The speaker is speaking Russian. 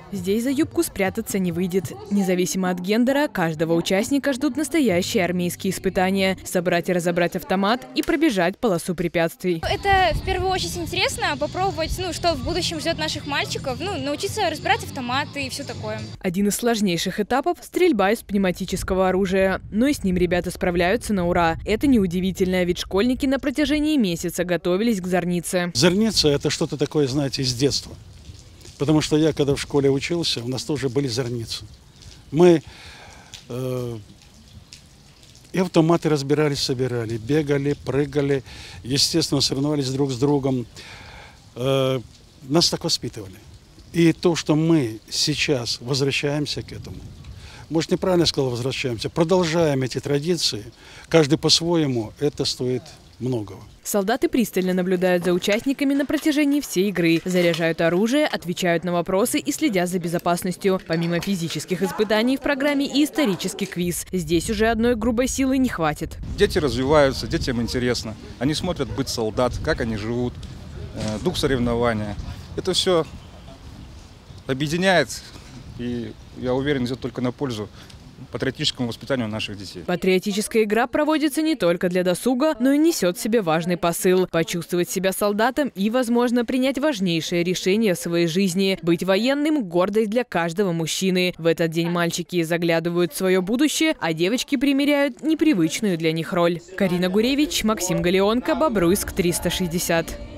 Здесь за юбку спрятаться не выйдет. Независимо от гендера, каждого участника ждут настоящие армейские испытания. Собрать и разобрать автомат и пробежать полосу препятствий. Это в первую очередь интересно, попробовать, что в будущем ждет наших мальчиков, научиться разбирать автоматы и все такое. Один из сложнейших этапов – стрельба из пневматического оружия. Но и с ним ребята справляются на ура. Это неудивительно, ведь школьники на протяжении месяца готовились к зорнице. Зорница – это что-то такое, знаете, из детства. Потому что я, когда в школе учился, у нас тоже были зорницы. Мы и автоматы разбирали, собирали, бегали, прыгали, естественно, соревновались друг с другом. Нас так воспитывали. И то, что мы сейчас возвращаемся к этому, может, неправильно сказал возвращаемся, продолжаем эти традиции, каждый по-своему, это стоит многого. Солдаты пристально наблюдают за участниками на протяжении всей игры, заряжают оружие, отвечают на вопросы и следят за безопасностью. Помимо физических испытаний в программе и исторический квиз. Здесь уже одной грубой силы не хватит. Дети развиваются, детям интересно. Они смотрят быт солдат, как они живут, дух соревнования. Это все объединяет и, я уверен, идет только на пользу патриотическому воспитанию наших детей. Патриотическая игра проводится не только для досуга, но и несет в себе важный посыл – почувствовать себя солдатом и, возможно, принять важнейшее решение в своей жизни – быть военным – гордость для каждого мужчины. В этот день мальчики заглядывают в свое будущее, а девочки примеряют непривычную для них роль. Карина Гуревич, Максим Галеонко, Бобруйск, 360.